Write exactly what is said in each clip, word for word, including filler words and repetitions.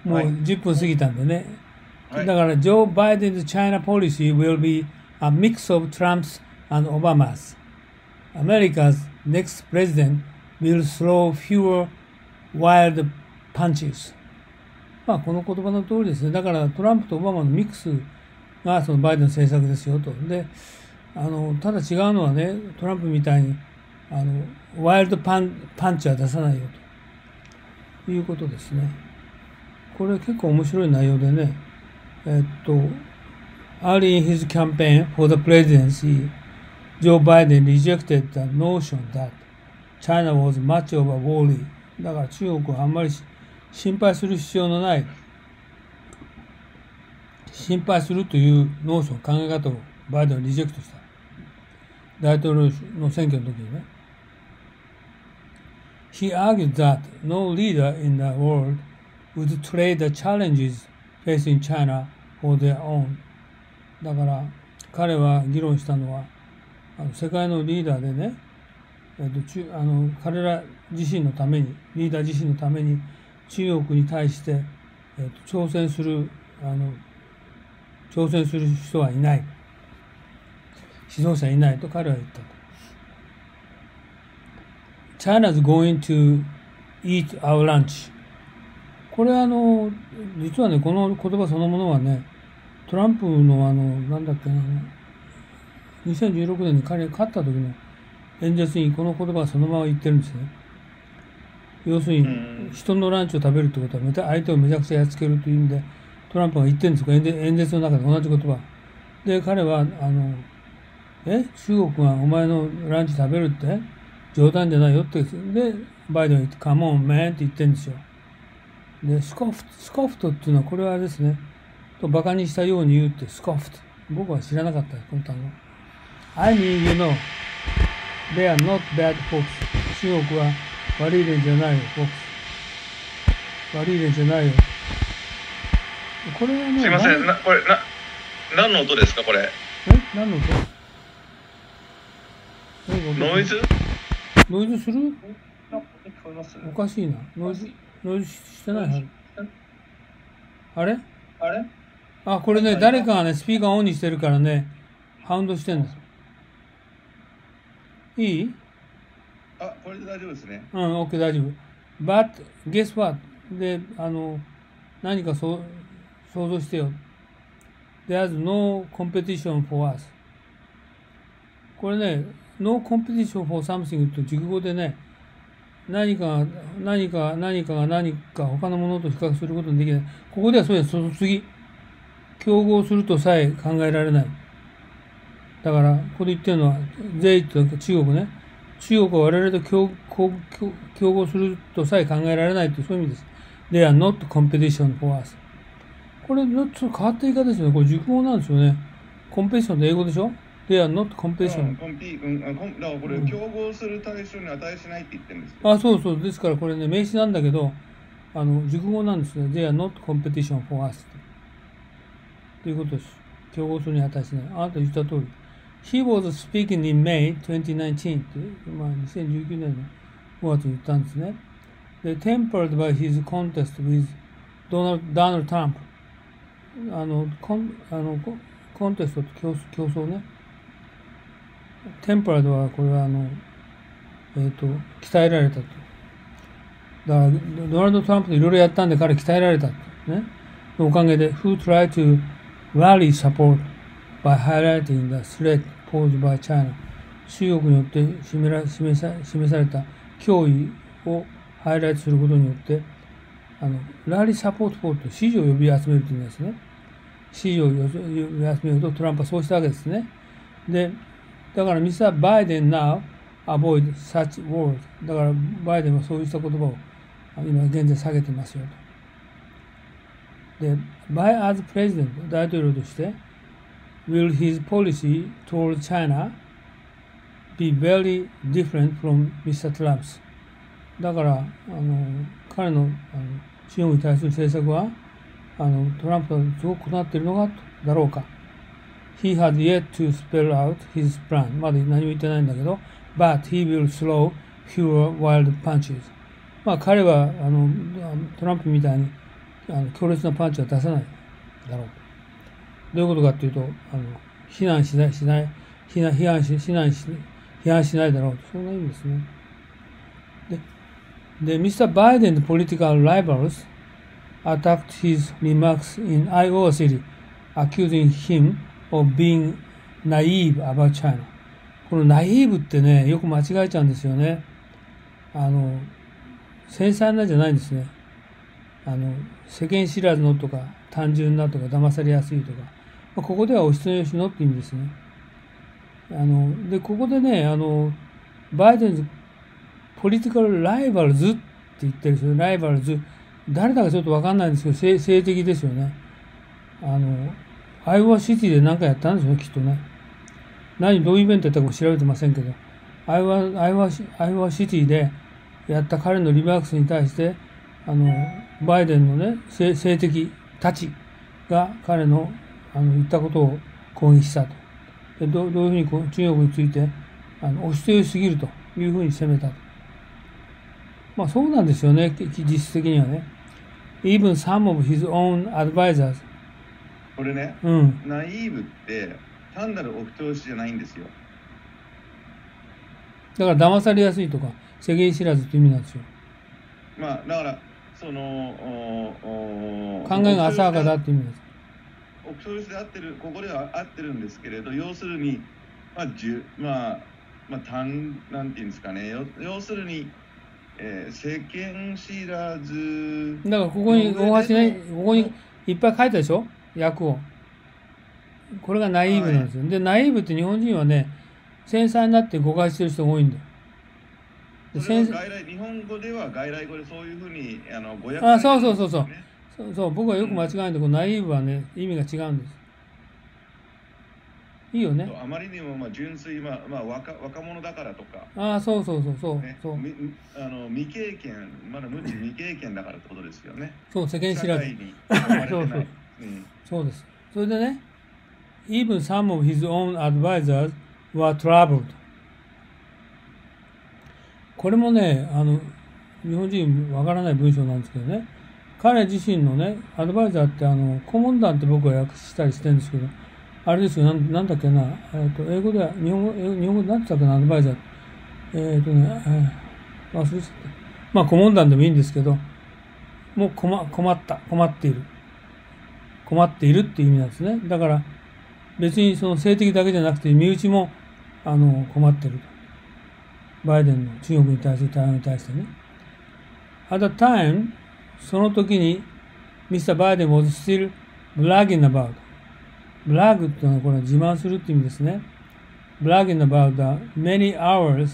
もうじゅっぷん過ぎたんでね。だから、Joe Biden's China policy will be a mix of Trump's and Obama's. America's next president will throw fewer wild punches. まあ、この言葉の通りですね。だから、トランプとオバマのミックスがそのバイデンの政策ですよと。で、あの、ただ違うのはね、トランプみたいに、あの、ワイルドパン、パンチは出さないよということですね。これ結構面白い内容でね、えっと、early in his campaign for the presidency, Joe Biden rejected the notion that China was much of a worry. だから中国はあんまり心配する必要のない、心配するというノーション、考え方をバイデンはリジェクトした。大統領の選挙の時にね。He argued that no leader in the world would trade the challenges facing China for their own. だから彼は議論したのは、あの世界のリーダーでね、えっと、中あの彼ら自身のために、リーダー自身のために中国に対して、えっと、挑戦する、あの、挑戦する人はいない。指導者いないと彼は言ったと。China's going to eat our lunch. これはあの、実はね、この言葉そのものはね、トランプのあの、なんだっけな、にせんじゅうろくねんに彼が勝った時の演説にこの言葉はそのまま言ってるんですね。要するに、人のランチを食べるってことは、相手をめちゃくちゃやっつけるという意味で、トランプが言ってるんですか、演説の中で同じ言葉。で、彼は、あの、え中国がお前のランチ食べるって冗談じゃないよって。で、バイデンが言って、カモン、メンって言ってるんですよ。で、スコフト、スコフトっていうのは、これはですね、とバカにしたように言うって、スコフト。僕は知らなかったです、この単語。I mean, you know, they are not bad folks. 中国は悪い連じゃないよ、folks。悪い連じゃないよ。これはね、 すいません、なこれ、な、何の音ですか、これ。 え何の音ノイズノイズするおかしいな。ノイズ、ノイズしてないはず。あれあれあ、これね、誰かがね、スピーカーオンにしてるからね、ハウンドしてんです。いいあ、これで大丈夫ですね。 うん、OK、大丈夫。But, guess what? で、あの、何かそう想像してよ。There's no competition for us. これね、no competition for something と熟語でね、何か、何か、何かが何か他のものと比較することができない。ここではそうです。その次。競合するとさえ考えられない。だから、ここで言ってるのは、税と中国ね。中国は我々と競競合するとさえ考えられないというそういう意味です。They are not competition for us. これ、ちょっと変わった言い方ですよね。これ熟語なんですよね。コンペティションって英語でしょThey are not competition. コンピ、うん、あ、コン、だからこれ、競合する対象に値しないって言ってるんですよ。 あ、そうそう。ですからこれね、名詞なんだけど、あの、熟語なんですね。They are not competition for us. ということです。競合するに値しない。あなた言った通り。He was speaking in May twenty nineteen って、まあ、にせんじゅうきゅうねんのごがつに言ったんですね。で、tempered by his contest with Donald, Donald Trump. あの、コン、あの、コンテストと競競争ね。テンパラードはこれはあの、えっと、鍛えられたと。だから、ドナルド・トランプでいろいろやったんで彼鍛えられたと。ね。おかげで、who tried to rally support by highlighting the threat posed by China. 中国によって示ら示さ示された脅威をハイライトすることによって、あの、ラリーサポートフォーと支持を呼び集めるというんですね。支持を呼び集めるとトランプはそうしたわけですね。で、だからミスターバイデン now avoid such words。だからバイデンはそうした言葉を今現在下げてますよと。で、by as president 大統領として will his policy toward China be very different from ミスター Trump's。だからあの彼の、あの中国に対する政策はあのトランプとすごく異なっているのかだろうか。He has yet to spell out his plan. まだ何も言ってないんだけど、but he will throw fewer wild punches. まあ彼はあのトランプみたいにあの強烈なパンチは出さないだろうと。どういうことかっていうと、あの非難しない、しない、非難、批判し、非難し、批判しないだろうと。そんな意味ですね。で、で、ミスター Biden's political rivals attacked his remarks in Iowa City, accusing him of being naive about China. このナイーブってね、よく間違えちゃうんですよね。あの、繊細なじゃないんですね。あの、世間知らずのとか、単純なとか、騙されやすいとか。まあ、ここではお人よしのって意味ですね。あの、で、ここでね、あの、バイデンズ、ポリティカルライバルズって言ってるんですよ。ライバルズ。誰だかちょっとわかんないんですけど、性、性的ですよね。あの、アイオワシティで何かやったんですよね、きっとね。何、どういうイベントやったかも調べてませんけど、アイオワ、アイオワ、アイオワシティでやった彼のリマークスに対して、あの、バイデンのね、性、性的たちが彼の、あの、言ったことを攻撃したと。で、どう、どういうふうにこう中国について、あの、お人よしすぎるというふうに責めたと。まあそうなんですよね、実質的にはね。Even some of his own advisors. これね、 うん。 ナイーブって単なるお人よしじゃないんですよ。 だから騙されやすいとか、世間知らずという意味なんですよ。 まあだから、その、おお考えが浅はかだっていう意味です。 お人よしで合ってる、ここでは合ってるんですけれど、要するに、まあ、じゅまあ、まあ、単、なんていうんですかね、要するに、えー、世間知らず。 だからここに、大橋ね、ここにいっぱい書いたでしょ、訳を。これがナイーブなんですよ。はい、で、ナイーブって日本人はね、繊細になって誤解してる人が多いんだよ。 それは外来、日本語では外来語でそういうふうにあの語訳されてるんですよね。 あ、そうそうそうそう。そうそう、僕はよく間違えるんで、このナイーブはね、意味が違うんです。いいよね。 あまりにもまあ純粋、まあまあ、若, 若者だからとか。 ああ、そうそうそうそう、 ね、 そう。 あの未経験、まだ無知未経験だからってことですよね。 そう、世間知らず。そうそう、うん。そうです。それでね、even some of his own advisors were troubled. これもね、あの、日本人わからない文章なんですけどね、彼自身のね、アドバイザーって、あの、顧問団って僕は訳したりしてるんですけど、あれですよ、なん、なんだっけな、えっと、英語では、日本語、日本語で何て言ったかな、アドバイザー。えっとね、えー、忘れちゃった。まあ、顧問団でもいいんですけど、もう困、困った、困っている。困っているっていう意味なんですね。だから、別にその性的だけじゃなくて、身内も、あの、困っていると。バイデンの中国に対する対応に対してね。At the time, その時に、ミスター Biden was still bragging about. brag っていうのはこれは自慢するって意味ですね。bragging about the many hours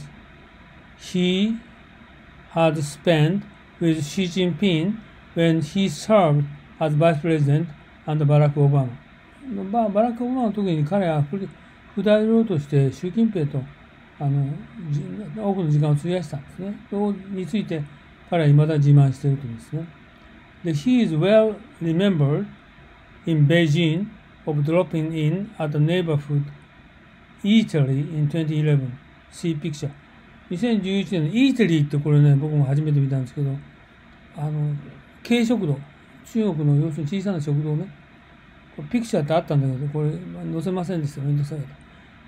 he had spent with Xi Jinping when he served as vice president under Barack Obama. ババラク・オバマの時に彼は副大統領として習近平とあの多くの時間を費やしたんですね。それについて彼は未だ自慢しているというんですね。で、he is well remembered in Beijing of dropping in at the neighborhood eatery in twenty eleven. See picture. にせんじゅういちねんのイーテリーってこれね、僕も初めて見たんですけど、あの、軽食堂。中国の要するに小さな食堂ね。これピクチャーってあったんだけど、これ載せませんでした。めんどくさいから。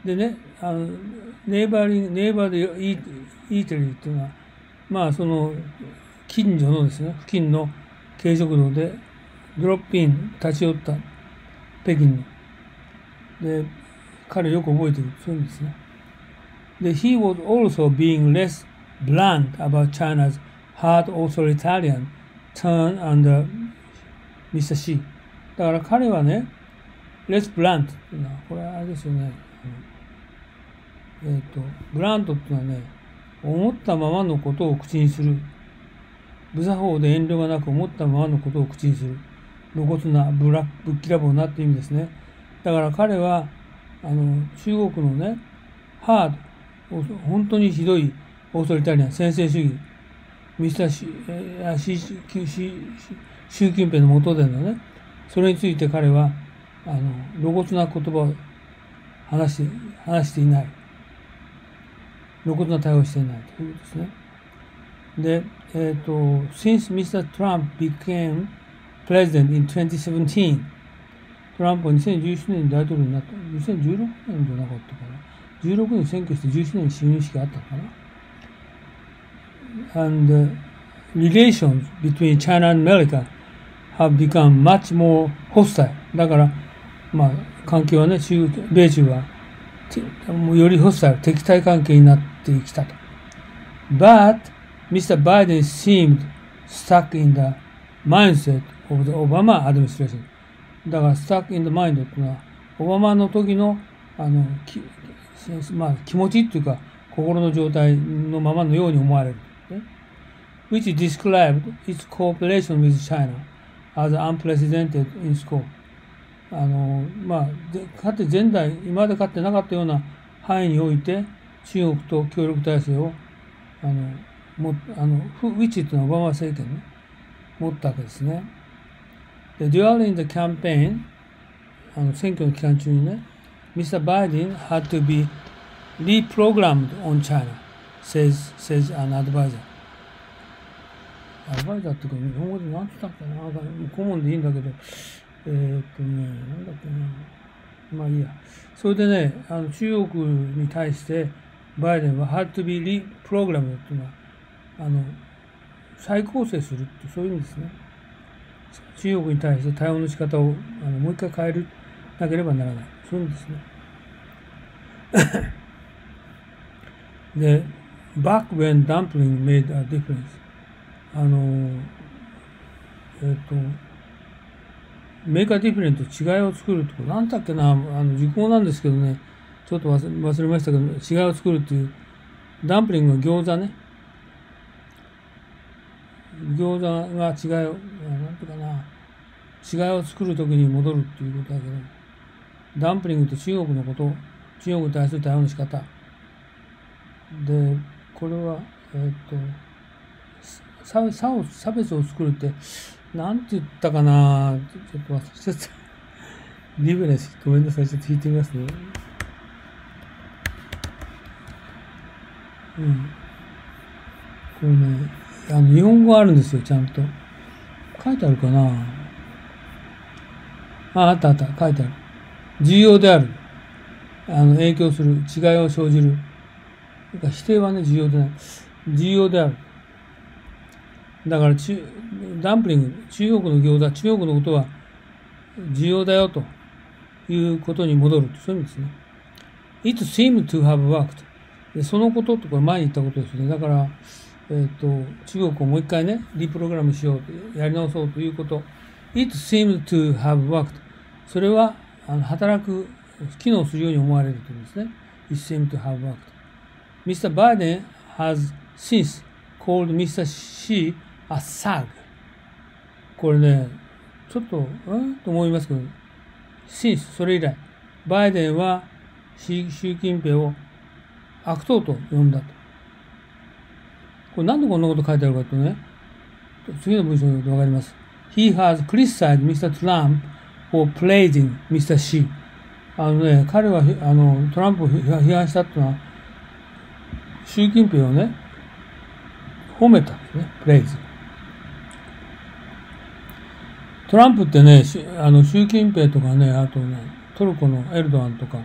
でね、あの、ネイバーリング、ネイバーでイーテリーっていうのは、まあその、近所のですね、付近の軽食堂で、ドロップイン、立ち寄った北京の。で、彼よく覚えてる。そういうんですね。で、he was also being less blunt about China's hard authoritarian turn under ミスター Xi。だから彼はね、less blunt っていうのは、これはあれですよね。えっ、ー、と、ブラントっていうのはね、思ったままのことを口にする。無作法で遠慮がなく思ったままのことを口にする。露骨な、ぶら、ぶっきらぼうなっていう意味ですね。だから彼は、あの、中国のね、ハード、本当にひどいオーソリタリアン、専制主義、ミスターシ、えー、シ、シ、シ、習近平の下でのね、それについて彼は、あの、露骨な言葉を話して、話していない。露骨な対応をしていないということですね。で、えっ、ー、と、since ミスター Trump became president in twenty seventeen. トランプはにせんじゅうななねんに大統領になった。にせんじゅうろくねんじゃなかったかな。じゅうろくねん選挙してじゅうななねんに就任式があったのかな。And、uh, relations between China and America have become much more hostile. だから、まあ、関係はね、中米中はよりホスタイル、敵対関係になってきたと。But, Mister Biden seemed stuck in the mindset of the Obama administration. だから、stuck in the mind っていうのは、オバマの時の、あの、きまあ、気持ちっていうか、心の状態のままのように思われる。ね、which described its cooperation with China as unprecedented in scope. あの、まあ、かつて前代、今までかつてなかったような範囲において、中国と協力体制を、あの、も、あの、which っていうのはオバマ政権ね、持ったわけですね。で、during the campaign、あの、選挙の期間中にね、ミスター Biden had to be reprogrammed on China, says, says an advisor. アドバイザーっていうか、日本語で何て言ったっけな、顧問でいいんだけど、えー、っとね、なんだっけな。まあいいや。それでね、あの中国に対して、バイデンは had to be reprogrammed っていうのは、あの、再構成するって、そういう意味ですね。中国に対して対応の仕方をあのもう一回変えるなければならない。そういう意味ですね。で、back when dumpling made a difference. あの、えっと、メーカーディフェレント違いを作るってこと、なんだっけな、あの、時効なんですけどね、ちょっと忘れ、忘れましたけど、違いを作るっていう、ダンプリングの餃子ね。餃子が違いを、なんていうかな、違いを作るときに戻るっていうことだけど、ダンプリングって中国のこと、中国に対する対応の仕方。で、これは、えっと、差、差を、差別を作るって、なんて言ったかな、ちょっと忘れちゃった。リベレス、ごめんなさい、ちょっと弾いてみますね。うん。これね、あの、日本語あるんですよ、ちゃんと。書いてあるかな。あ、あったあった、書いてある。重要である。あの、影響する、違いを生じる。否定はね、重要でない。重要である。だから、中、ダンプリング、中国の餃子、中国のことは重要だよということに戻る。そういう意味ですね。It seemed to have worked. でそのことってこれ前に言ったことですね。だから、えっと、中国をもう一回ね、リプログラムしようと、やり直そうということ。It seemed to have worked. それは、あの、働く、機能するように思われるというんですね。It seemed to have worked. ミスター Biden has since called ミスター Xi a thug. これね、ちょっと、うんと思いますけど、since それ以来、バイデンは習近平を悪党と呼んだと。これなんでこんなこと書いてあるかとね、次の文章でわかります。He has criticized ミスター Trump for praising ミスター Xi. あのね、彼はあのトランプを批判したっていうのは、習近平をね、褒めたんですね、プレイズ。トランプってね、あの、習近平とかね、あとね、トルコのエルドアンとか、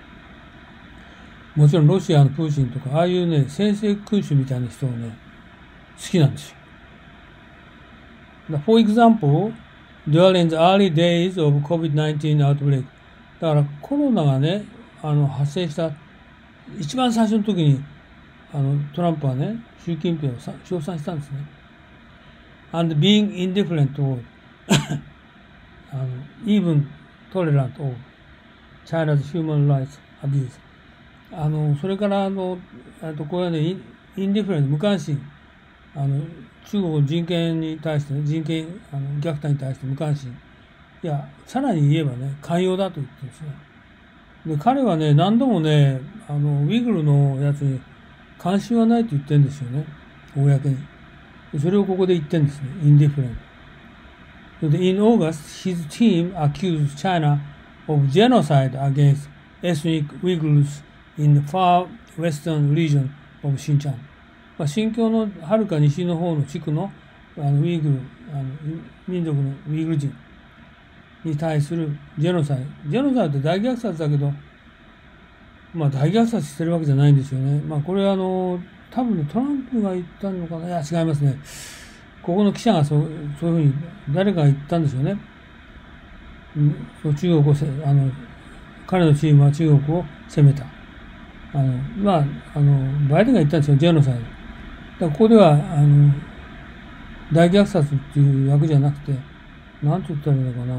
もちろんロシアのプーチンとか、ああいうね、専制君主みたいな人をね、好きなんですよ。For example, during the early days of コービッドナインティーン outbreak、だからコロナがね、あの、発生した、一番最初の時に、あの、トランプはね、習近平を称賛したんですね。And being indifferent toあの even tolerant of China's human rights abuse。あの、それからあの、あとこれはね、インディフェレント、無関心。あの、中国の人権に対してね、人権、あの、虐待に対して無関心。いや、さらに言えばね、寛容だと言ってるんですね。で、彼はね、何度もね、あの、ウイグルのやつに関心はないと言ってるんですよね。公に。それをここで言ってるんですね。インディフェレント。In August, his team accused China of genocide against ethnic Uyghurs in the far western region of Xinjiang. まあ、新疆のはるか西の方の地区のあのウイグル、 あの民族のウイグル人に対するジェノサイド。ジェノサイドって大虐殺だけど、まあ大虐殺してるわけじゃないんですよね。まあこれはあの、多分トランプが言ったのかな。いや、違いますね。ここの記者がそう、そういうふうに誰かが言ったんですよね。うん、そう中国をせ、あの、彼のチームは中国を攻めた。あの、まあ、あの、バイデンが言ったんですよ、ジェノサイド。だからここでは、あの、大虐殺っていう訳じゃなくて、なんて言ったらいいのかな。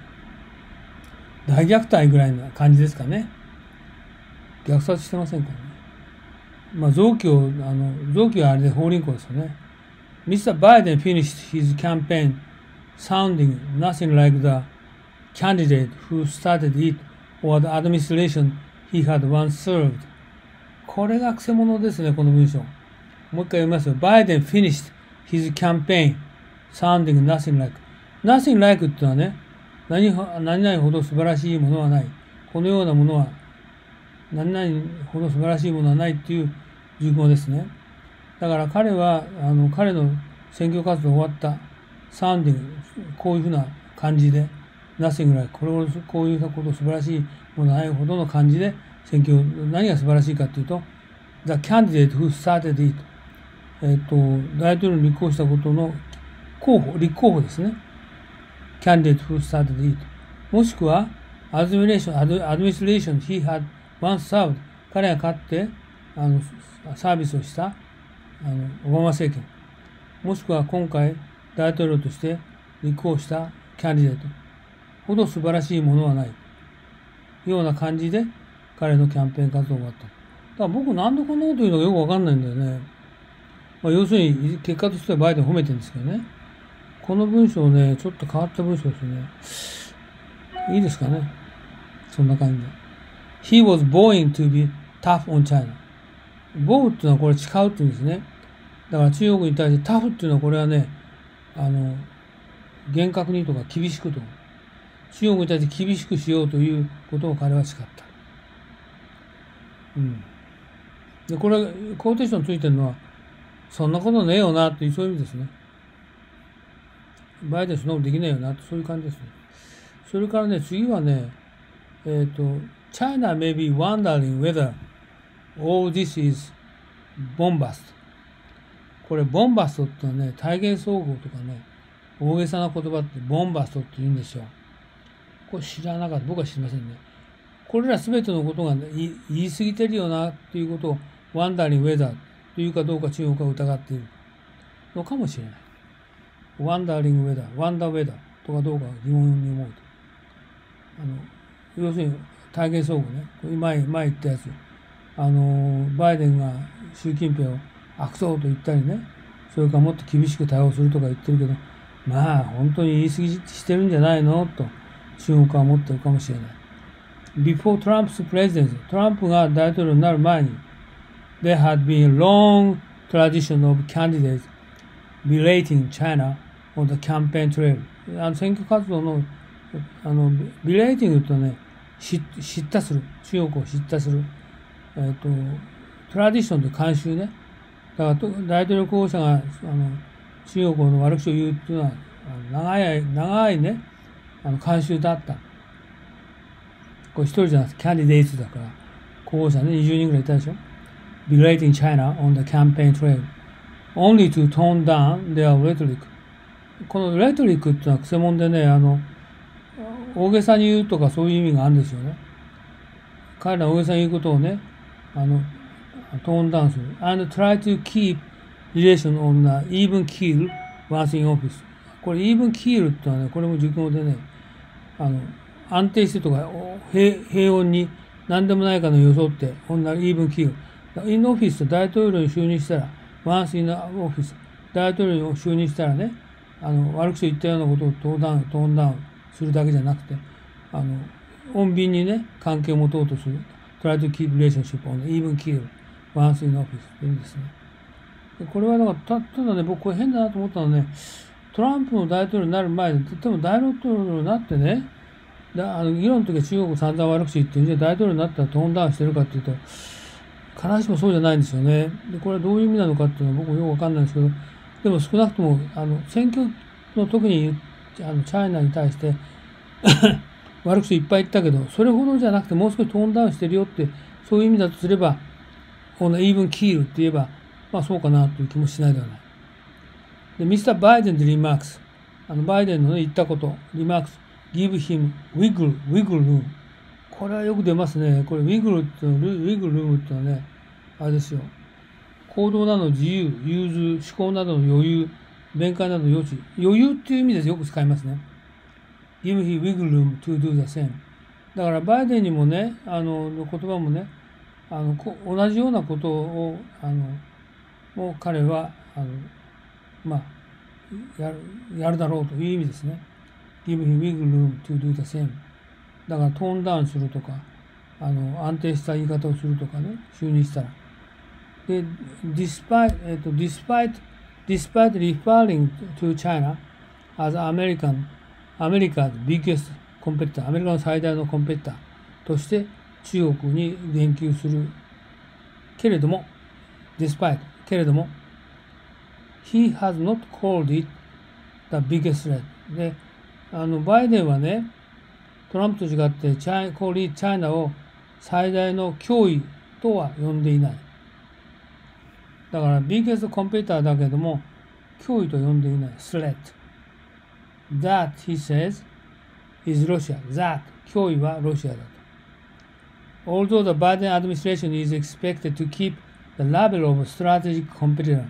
大虐待ぐらいな感じですかね。虐殺してませんからね。まあ、臓器を、あの、臓器はあれで法輪功ですよね。ミスター Biden finished his campaign sounding nothing like the candidate who started it or the administration he had once served. これがくせ者ですね、この文章。もう一回読みますよ。Biden finished his campaign sounding nothing like. nothing like ってのはね、何、何々ほど素晴らしいものはない。このようなものは、何々ほど素晴らしいものはないっていう熟語ですね。だから彼は、あの、彼の選挙活動終わった、サウンディング、こういうふうな感じで、nothing like、これを、こういうこと素晴らしいものはないほどの感じで、選挙、何が素晴らしいかというと、the candidate who started it、えっと、大統領に立候補したことの候補、立候補ですね。candidate who started it。もしくは、administration, administration he had once served。彼が勝って、あの、サービスをした、あの、オバマ政権。もしくは今回、大統領として立候補したキャンディデートほど素晴らしいものはない。ような感じで、彼のキャンペーン活動が終わった。だから僕何でこんなこと言うのかよくわかんないんだよね。まあ、要するに、結果としてはバイデン褒めてるんですけどね。この文章ね、ちょっと変わった文章ですね。いいですかね。そんな感じで。He was born to be tough on China. ボウっていうのはこれ誓うっていうんですね。だから中国に対してタフっていうのはこれはね、あの、厳格にとか厳しくと。中国に対して厳しくしようということを彼は誓った。うん。で、これ、コーテーションついてるのは、そんなことねえよなっていうそういう意味ですね。バイデンそんなことできないよなってそういう感じですね。それからね、次はね、えっと、China may be wondering whether all this is bombast。これ、ボンバストってのはね、体現総合とかね、大げさな言葉ってボンバストって言うんですよ。これ知らなかった。僕は知りませんね。これらすべてのことが、ね、言い過ぎてるよなっていうことを、ワンダーリングウェザーというかどうか中国は疑っているのかもしれない。ワンダーリングウェザー、ワンダーウェザーとかどうか疑問に思うと。あの、要するに体現総合ね。前、前言ったやつ。あの、バイデンが習近平を悪党と言ったりね、それからもっと厳しく対応するとか言ってるけど、まあ、本当に言い過ぎしてるんじゃないのと、中国は思ってるかもしれない。Before Trump's presidency、トランプが大統領になる前に、there had been a long tradition of candidates berating China on the campaign trail。あの選挙活動の、あの、berating とね、叱咤する。中国を叱咤する。えっと、トラディションと慣習ね。だから大統領候補者が、あの、中国の悪口を言うっていうのは、長い、長いね、あの、慣習だった。これ一人じゃなくて、キャンディデイツだから、候補者ね、にじゅうにんぐらいいたでしょ。berating China on the campaign trail, only to tone down their rhetoric。このレトリックっていうのはくせ者でね、あの、大げさに言うとかそういう意味があるんですよね。彼ら大げさに言うことをね、あの、トーンダウンする。and try to keep relation on the even keel once in office。これ even keel ってのはね、これも熟語でね、あの、安定してとか、平、平穏に何でもないかの装って、on the even keel。in office 大統領に就任したら、once in office 大統領に就任したらね、あの、悪口言ったようなことをトーンダウン、トーンダウンするだけじゃなくて、あの、穏便にね、関係を持とうとする。try to keep relationship on the even keel once in office っていうんですね。これはだから、た、ただね、僕これ変だなと思ったのはね、トランプの大統領になる前で、でも大統領になってね、だあの議論の時は中国散々悪口言って、じゃあ大統領になったらトーンダウンしてるかっていうと、必ずしもそうじゃないんですよね。で、これはどういう意味なのかっていうのは僕もよくわかんないんですけど、でも少なくとも、あの、選挙の特にあのチャイナに対して悪口いっぱい言ったけど、それほどじゃなくてもう少しトーンダウンしてるよって、そういう意味だとすれば、この even kill って言えば、まあそうかなという気もしないではない。で、ミスター バイデンのリマークス。あの、バイデンの、ね、言ったこと、リマークス、give him wiggle, wiggle room。これはよく出ますね。これ、wiggle ってのは、wiggle room ってのはね、あれですよ。行動などの自由、融通、思考などの余裕、弁解などの余地。余裕っていう意味でよく使いますね。give him wiggle room to do the same。だから、バイデンにもね、あの、の言葉もね、あの、同じようなことを、あの、もう彼は、あの、まあ、やる、やるだろうという意味ですね。give him wiggle room to do the same。だから、トーンダウンするとか、あの、安定した言い方をするとかね、就任したら。で、despite, えっと、despite, despite referring to China as American, America's biggest competitor、アメリカの最大のコンペティターとして中国に言及するけれども、despite、けれども、he has not called it the biggest threat。で、あの、バイデンはね、トランプと違って、チャイ、コーリー、チャイナを最大の脅威とは呼んでいない。だから、ビッグエストコンペティターだけども、脅威と呼んでいない。threat。that, he says, is Russia. that, 脅威はロシアだと。Although the Biden administration is expected to keep the level of strategic competitor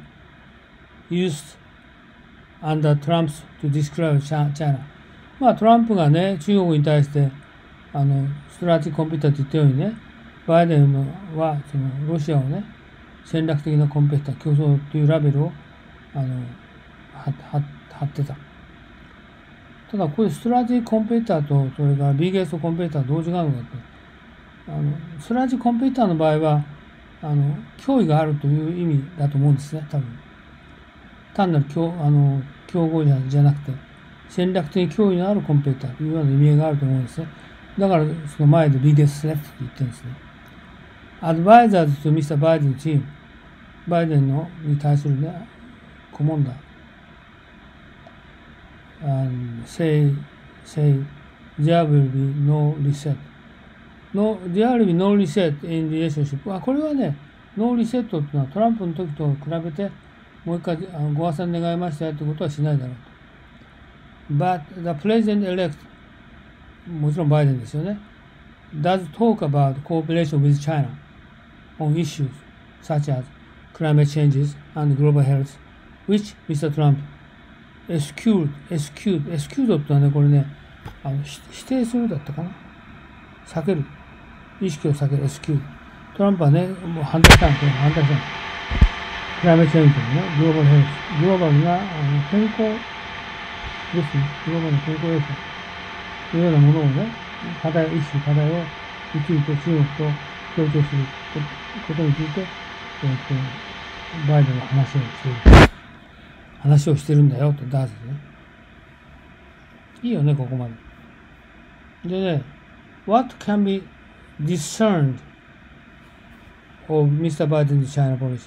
used under Trump's to describe China。まあ、トランプがね、中国に対して、あの、ストラテジックコンピューターって言ったようにね、バイデンは、その、ロシアをね、戦略的なコンペティター、競争というラベルを、あの、は、は、貼ってた。ただ、これ、ストラテジックコンペティターと、それからビッグエストコンペティターどう違うのかって、あの、ストラテジックコンペティターの場合は、あの、脅威があるという意味だと思うんですね、多分。単なる競、あの、競合じゃ、じゃなくて、戦略的脅威のあるコンペティターというような意味合いがあると思うんですね。だから、その前で biggest threat って言ってるんですね。Advisors to ミスター Biden team。バイデンのに対するね、顧問だ。And say, say, there will be no reset. No, there will be no reset in relationship. あ、これはね、ノーリセットっていうのはトランプの時と比べて、もう一回ご破産願いましたよってことはしないだろうと。But the president-elect、もちろんバイデンですよね。does talk about cooperation with China on issues such as climate changes and global health, which ミスター Trump eschewed, eschewed, eschewed ってのはね、これね、あの否定するだったかな。避ける。意識を避ける、eschewed。トランプはね、もう反対したんですよ。反対したんです。クライメートチェンジのね、グローバルヘルス。グローバルなあの健康ですね。グローバルな健康衛生。というようなものをね、課題、一種課題を、について中国と協調することについて、えっと、バイデンが話をしている。話をしてるんだよって、ダースですね。いいよね、ここまで。でね、what can be discerned of ミスター Biden's China policy?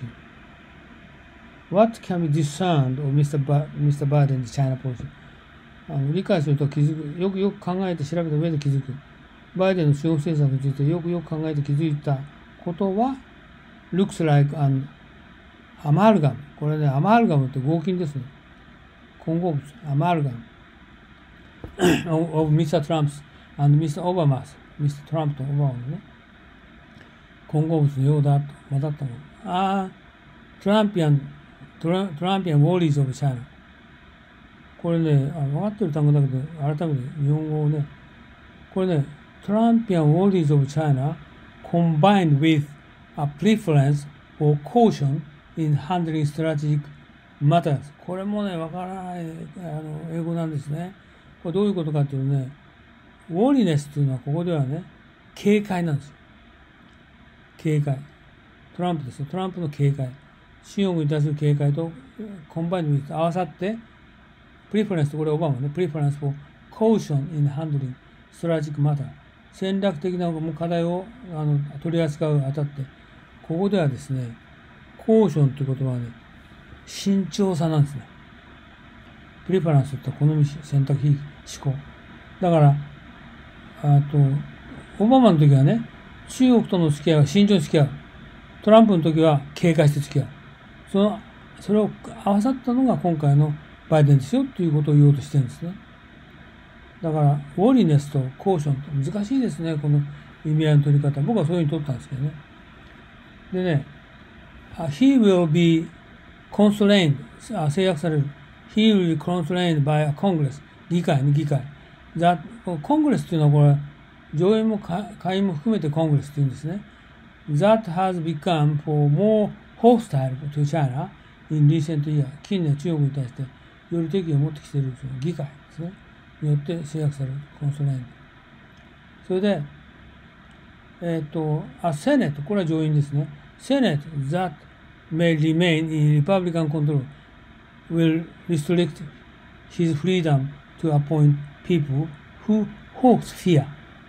What can be discerned of ミスター Ba- ミスター Biden's China policy? あの理解すると気づく。よくよく考えて調べた上で気づく。バイデンの中国政策についてよくよく考えて気づいたことは looks like an amalgam。これね、アマルガムって合金ですね。混合物。アマルガム。of ミスター Trump's and ミスター Obama's。ミスター Trump とオバマのね、混合物のようだと混ざったもの。ああ、トランピアン、トラトランピアンウォーリーズ・オブ・チャイナ。これね、あ分かってる単語だけど、改めて日本語をね、これね、トランピアンウォーリーズ・オブ・チャイナ combined with a preference for caution in handling strategic matters。これもね、わからない、あの、英語なんですね。これどういうことかっていうとね、ウォーリネスっていうのはここではね、警戒なんですよ。警戒。トランプですよ。トランプの警戒。中国に対する警戒とコンバインドに合わさって、プリファレンスとこれオバマね、プリファレンス for caution in handling strategic matter。戦略的な課題をあの取り扱うにあたって、ここではですね、コーションという言葉はね、慎重さなんですね。 プリファランスと好み選択思考。だから、あと、オバマの時はね、中国との付き合いは慎重に付き合う。トランプの時は警戒して付き合う。その、それを合わさったのが今回のバイデンですよっていうことを言おうとしてるんですね。だから、ウォーリネスとコーションって難しいですね、この意味合いの取り方。僕はそういうふうに取ったんですけどね。でね、he will be constrained、制約される。he will be constrained by a Congress、議会ね、議会。that、コングレスっていうのはこれ、上院も下院も含めてコングレスって言うんですね。that has become for more hostile to China in recent years。近年中国に対してより敵意を持ってきているその議会ですね。によって制約される。コンストレイン。それで、えっ、ー、と、あ、セネット、これは上院ですね。セネット that may remain in Republican control will restrict his freedom to appoint people who hawks fear,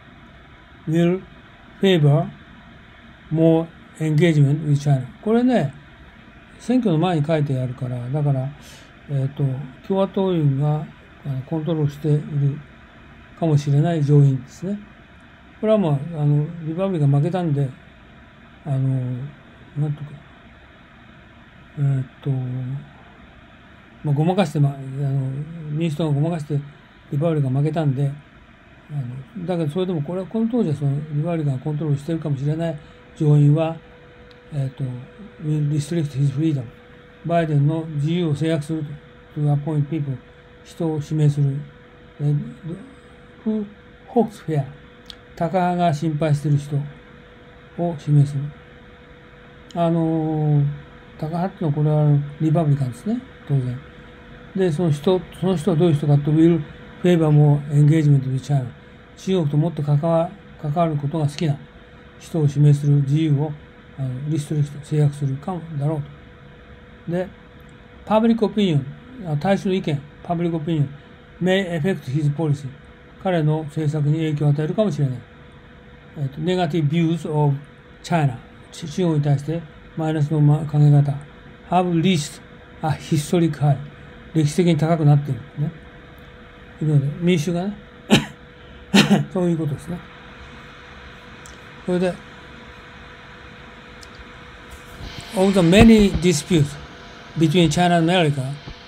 will favor more engagement with China。これね、選挙の前に書いてあるから、だから、えっ、ー、と、共和党員がコントロールしているかもしれない上院ですね。これはまあ、あの、リパブリカン負けたんで、あの、なんとか、えー、っと、まあ、ごまかして、まあ、あの、民主党がごまかして、リパブリカン負けたんで、あの、だけどそれでもこれは、この当時はその、リパブリカンがコントロールしているかもしれない上院は、えー、っと、will restrict his freedom。バイデンの自由を制約すると。to appoint people。人を指名する。who hawks fear。タカ派が心配している人を指名する。あの、タカ派っていうのはこれはリパブリカンですね。当然。で、その人、その人はどういう人かと、will favor more engagement with China。中国ともっと関わ、関わることが好きな人を指名する自由をあのリストリクト、制約するかもだろうと。で、パブリックオピニオン、大衆の意見、パブリックオピニオン、may affect his policy。彼の政策に影響を与えるかもしれない。えっと、negative views of China。中国に対してマイナスの考え方。have reached a historic high。歴史的に高くなっている。ね。というので、民主がね、そういうことですね。それで、of the many disputes between China and America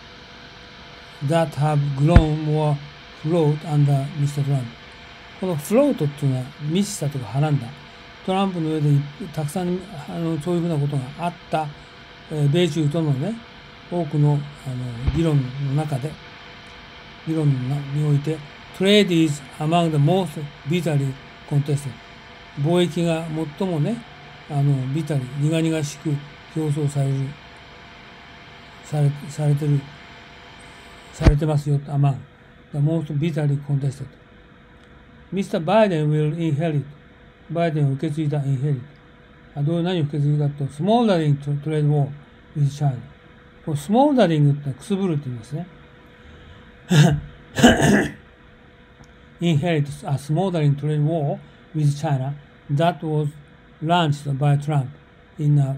that have grown more fraught under ミスター Trump。このフロートっていうのはミスしたとかはらんだ。トランプの上でたくさんあのそういうふうなことがあった、えー、米中とのね、多くのあの議論の中で、議論において、Trade is among the most bitterly contested。貿易が最もね、あの、ビタリ、苦々しく競争される、され、されてる、されてますよ、among the most bitterly contested。ミスター Biden will inherit。バイデンを受け継いだ inherit。どういう何を受け継いだと、smoldering trade war with China。この smoldering ってくすぶるって言うんですね。inherit a smoldering trade war with China that was launched by Trump in a,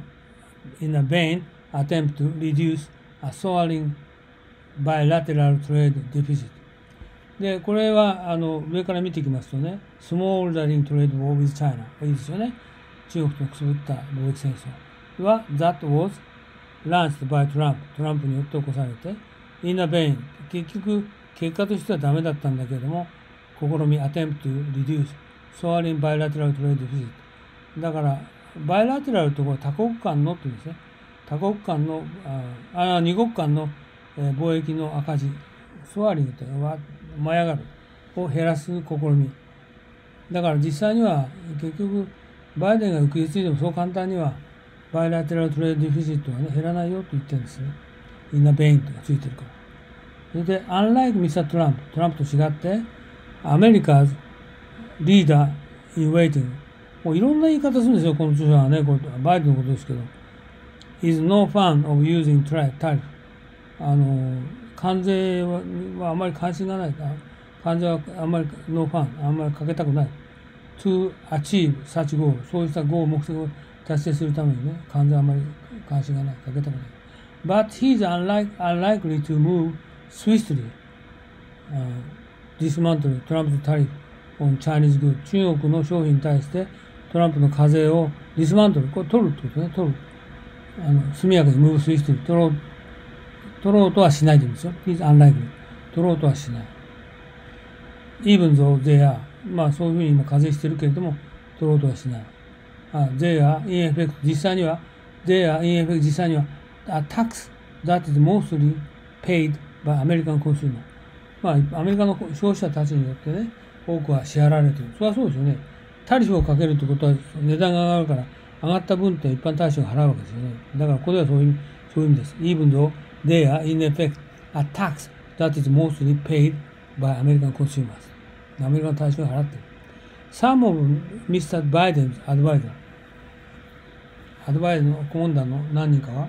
in a vain attempt to reduce a soaring bilateral trade deficit。で、これは、あの、上から見ていきますとね、smoldering trade war with China。いいですよね。中国とくすぶった貿易戦争は、that was launched by Trump。トランプによって起こされて、in a vain。結局、結果としてはダメだったんだけれども、試み、attempt to reduce soaring bilateral trade deficit。だから、バイラテラルところ多国間のって言うんですね。多国間の、あ、あ二国間の、えー、貿易の赤字、ソアリングというのは、舞い上がるを減らす試み。だから実際には、結局、バイデンが受け継いでもそう簡単には、バイラテラルトレードディフィシットはね、減らないよと言ってるんですね。インナーベインとかついてるから。それで、unlike ミスター トランプ、トランプと違って、アメリカ 's leader in waiting。もういろんな言い方するんですよ、この著者はね、これバイデンのことですけど。is no fan of using tariff。あの、関税ははあまり関心がないから、関税はあんまりノーファン、あんまりかけたくない。to achieve such goal。そうしたゴール、目的を達成するためにね、関税はあまり関心がない、かけたくない。But he is unlike, unlikely to move swiftly uh, dismantle Trump's tariff on Chinese goods 中国の商品に対してトランプの課税をディスマントル、これ取るってことね、取る。あの、速やかにムーブスイストに取ろう、取ろうとはしないでいいんですよ。It's unlikely. 取ろうとはしない。even though they are まあそういうふうに今課税してるけれども、取ろうとはしない。あ、they are in effect 実際には、they are in effect 実際には、a tax that is mostly paid by American consumer まあ、アメリカの消費者たちによってね、多くは支払われている。それはそうですよね。タリフをかけるってことは、値段が上がるから、上がった分って一般大衆が払うわけですよね。だから、ここではそういう、そういう意味です。even though they are in effect a tax that is mostly paid by American consumers アメリカの大衆が払っている。some of ミスター Biden's advisor アドバイザーの顧問団の何人かは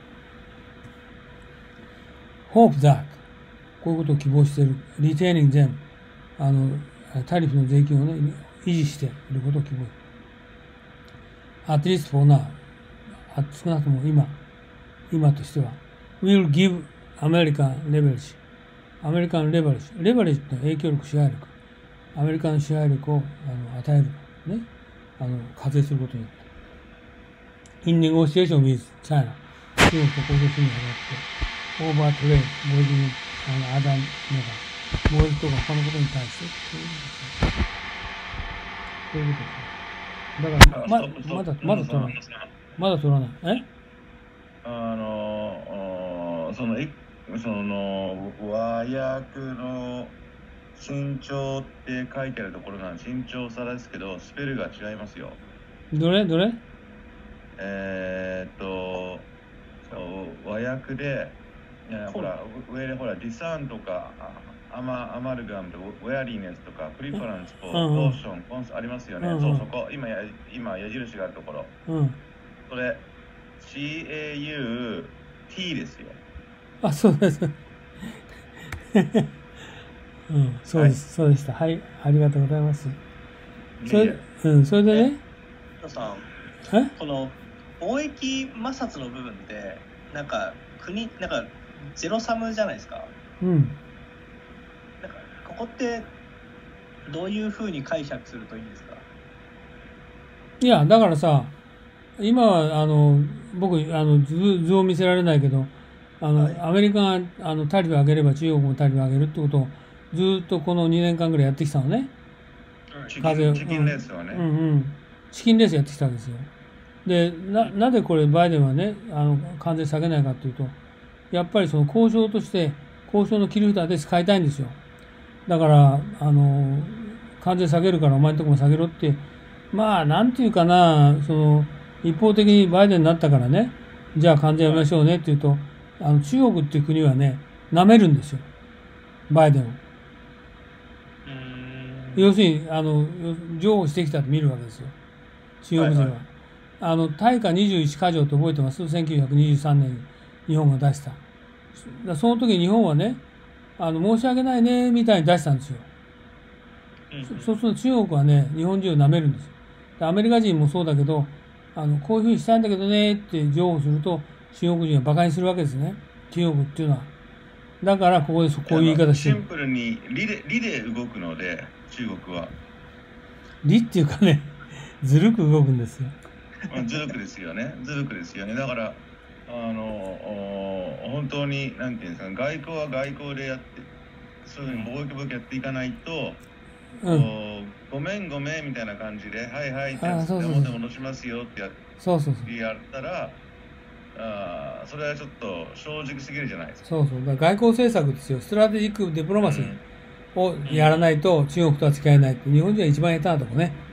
hope that こういうことを希望している retaining them あのタリフの税金を、ね、維持していることを希望 at least for now 少なくとも今今としては will give American leverage アメリカンレバレッジレバレッジって影響力支配力アメリカの支配力をあの与えるねあの課税することによってin negotiation with China 中国と交渉するにあたってオーバートレイン貿易にあのアダン貿易とか他のことに対してそういうことです。だからままだまだ取らないまだ取らないえあのそのその和訳の新潮って書いてあるところなんで新潮さですけどスペルが違いますよ。 どれどれえー、っとそう和訳でいやほら上でほらディサンとかアマアマルガムとウェアリーネスとかプリファランスとポーション、うんうん、ありますよね、うんうん、そうそこ今や今矢印があるところ、うん、それ シーエーユーティー ですよ。 あ、そうです。うん、そうです、はい、そうでした。はい、ありがとうございます。それ、うん、それでね。 さん、えこの貿易摩擦の部分ってなんか国なんかゼロサムじゃないですか。うん。なんかここってどういうふうに解釈するといいんですか。 いやだからさ、今はあの僕あの図図を見せられないけど。あの、はい、アメリカがあのタリフ上げれば中国もタリフ上げるってことをずっとこのにねんかんぐらいやってきたのね。 チキン、チキンレースはね、うんうん。 チキンレースやってきたわけですよ。で、な、なぜこれバイデンはね、あの、関税下げないかっていうと、やっぱりその交渉として、交渉の切り札で使いたいんですよ。だから、あの、関税下げるからお前んとこも下げろって、まあ、なんていうかな、その、一方的にバイデンになったからね、じゃあ関税やめましょうねっていうと、あの中国っていう国はね、舐めるんですよ。バイデンを。要するに、あの、譲歩してきたと見るわけですよ。中国人は。はいはい、あの、対価にじゅういちか条って覚えてます？せんきゅうひゃくにじゅうさんねんに日本が出した。だその時日本はね、あの、申し訳ないね、みたいに出したんですよ。そそうすると中国はね、日本人を舐めるんですよ。アメリカ人もそうだけど、あの、こういうふうにしたいんだけどね、って譲歩すると、中国人は馬鹿にするわけですね。中国っていうのは。だからここでこういう言い方してる。 シンプルに理で、理で動くので、中国は。 理っていうかね、ずるく動くんですよ。 ずるくですよね。ずるくですよね。だから、あの、本当に、なんていうんですか、外交は外交でやって、そういうふうに貿易貿易やっていかないと、うん、ごめんごめんみたいな感じで、はいはいってやって、でもでも戻しますよってやったら、あそれはちょっと正直すぎるじゃないですか。 そうそう。だから外交政策ですよ。ストラテジックディプロマシーをやらないと中国とは付き合えないって、日本人は一番下手なとこね。